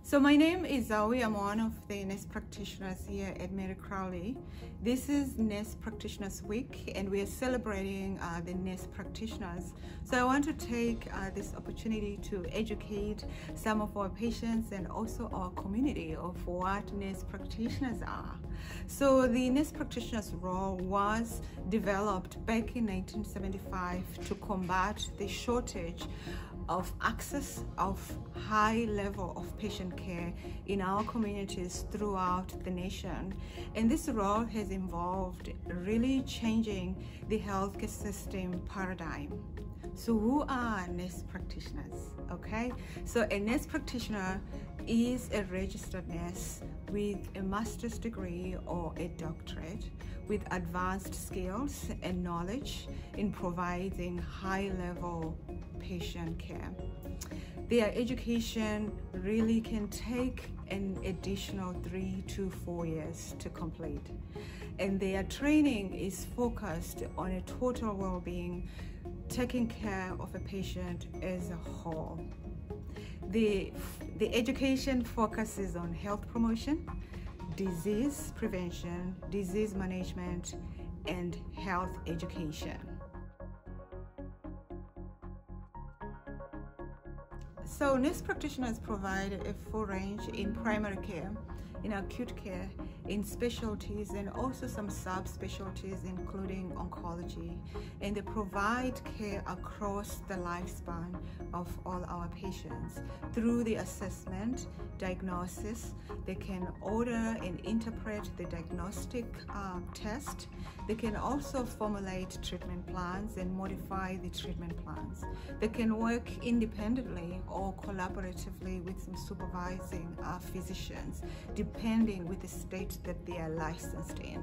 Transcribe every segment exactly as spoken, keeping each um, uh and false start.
So my name is Zoe. I'm one of the nurse practitioners here at Mary Crowley. This is Nurse Practitioners Week and we are celebrating uh, the nurse practitioners. So I want to take uh, this opportunity to educate some of our patients and also our community of what nurse practitioners are. So the nurse practitioner's role was developed back in nineteen seventy-five to combat the shortage of access of high level of patient care in our communities throughout the nation. And this role has involved really changing the healthcare system paradigm. So who are nurse practitioners? Okay, so a nurse practitioner is a registered nurse with a master's degree or a doctorate with advanced skills and knowledge in providing high-level patient care. Their education really can take an additional three to four years to complete. And their training is focused on a total well-being, taking care of a patient as a whole. The, the education focuses on health promotion, disease prevention, disease management, and health education. So nurse practitioners provide a full range in primary care, in acute care, in specialties, and also some subspecialties including oncology. And they provide care across the lifespan of all our patients. Through the assessment, diagnosis, they can order and interpret the diagnostic uh, test. They can also formulate treatment plans and modify the treatment plans. They can work independently or collaboratively with some supervising uh, physicians, depending with the state that they are licensed in.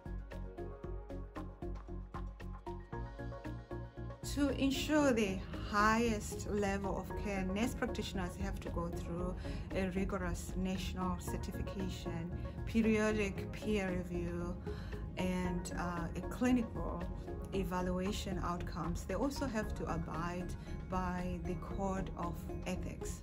To ensure the highest level of care, nurse practitioners have to go through a rigorous national certification, periodic peer review, and uh, a clinical evaluation outcomes. They also have to abide by the code of ethics.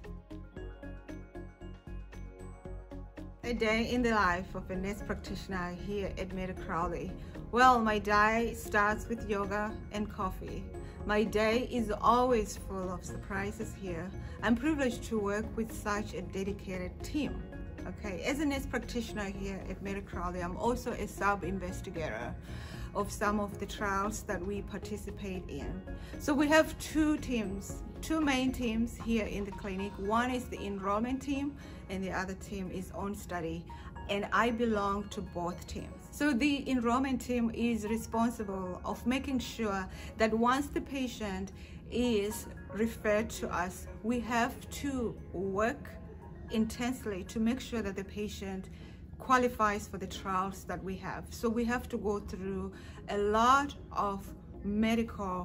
A day in the life of a nurse practitioner here at Mary Crowley. Well, my day starts with yoga and coffee. My day is always full of surprises here. I'm privileged to work with such a dedicated team. Okay, as a nurse practitioner here at Mary Crowley, I'm also a sub-investigator of some of the trials that we participate in. So we have two teams, two main teams here in the clinic. One is the enrollment team and the other team is on study, and I belong to both teams. So the enrollment team is responsible of making sure that once the patient is referred to us, we have to work intensely to make sure that the patient qualifies for the trials that we have. So we have to go through a lot of medical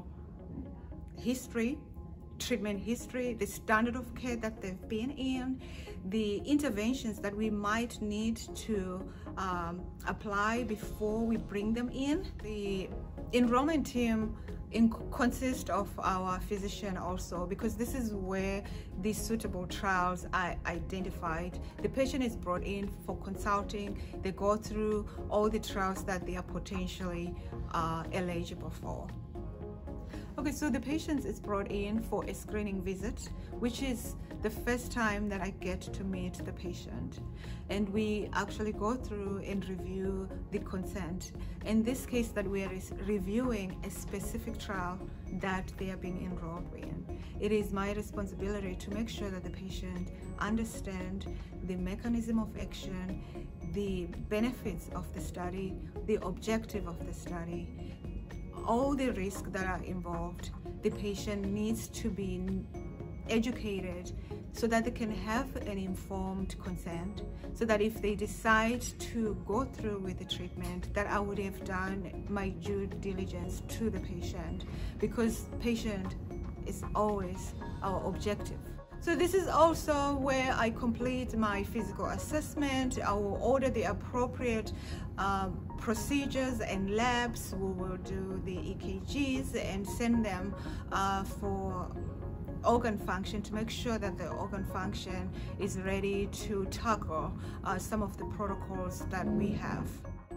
history, treatment history, the standard of care that they've been in, the interventions that we might need to um, apply before we bring them in. The enrollment team in consists of our physician also, because this is where the suitable trials are identified. The patient is brought in for consulting. They go through all the trials that they are potentially uh, eligible for. Okay, so the patient is brought in for a screening visit, which is the first time that I get to meet the patient. And we actually go through and review the consent. In this case that we are reviewing a specific trial that they are being enrolled in. It is my responsibility to make sure that the patient understands the mechanism of action, the benefits of the study, the objective of the study, all the risks that are involved. The patient needs to be educated so that they can have an informed consent, so that if they decide to go through with the treatment, that I would have done my due diligence to the patient, because patient is always our objective. So this is also where I complete my physical assessment. I will order the appropriate um, procedures and labs. We will do the E K Gs and send them uh, for organ function, to make sure that the organ function is ready to tackle uh, some of the protocols that we have.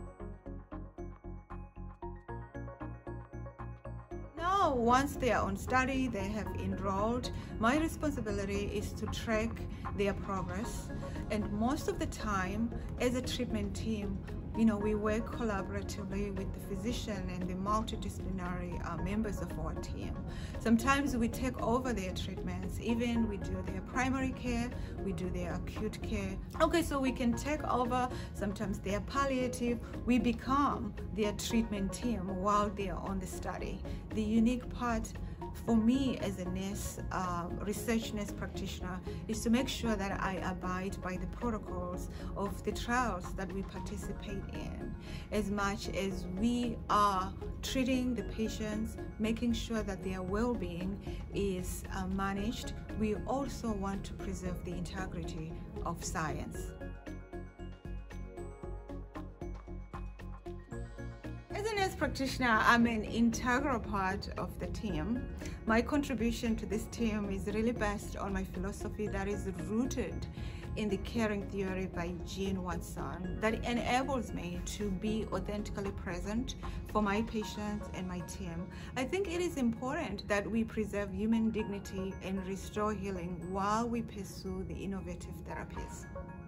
Now, once they are on study, they have enrolled, my responsibility is to track their progress. And most of the time, as a treatment team, you know, we work collaboratively with the physician and the multidisciplinary uh, members of our team. Sometimes we take over their treatments, even we do their primary care, we do their acute care. Okay, so we can take over sometimes their palliative. We become their treatment team while they are on the study. The unique part for me as a nurse, uh, research nurse practitioner, is to make sure that I abide by the protocols of the trials that we participate in. As much as we are treating the patients, making sure that their well-being is uh, managed, we also want to preserve the integrity of science. As a nurse practitioner, I'm an integral part of the team. My contribution to this team is really based on my philosophy that is rooted in the caring theory by Jean Watson, that enables me to be authentically present for my patients and my team. I think it is important that we preserve human dignity and restore healing while we pursue the innovative therapies.